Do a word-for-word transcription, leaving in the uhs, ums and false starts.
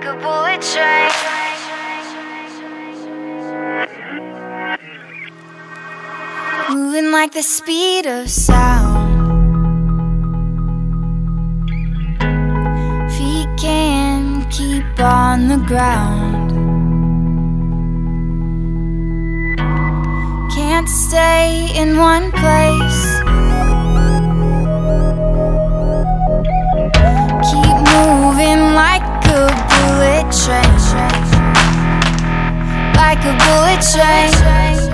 like a bullet train. Moving like the speed of sound. Feet can't keep on the ground. Can't stay in one place. Keep moving like a bullet train. Like a bullet train.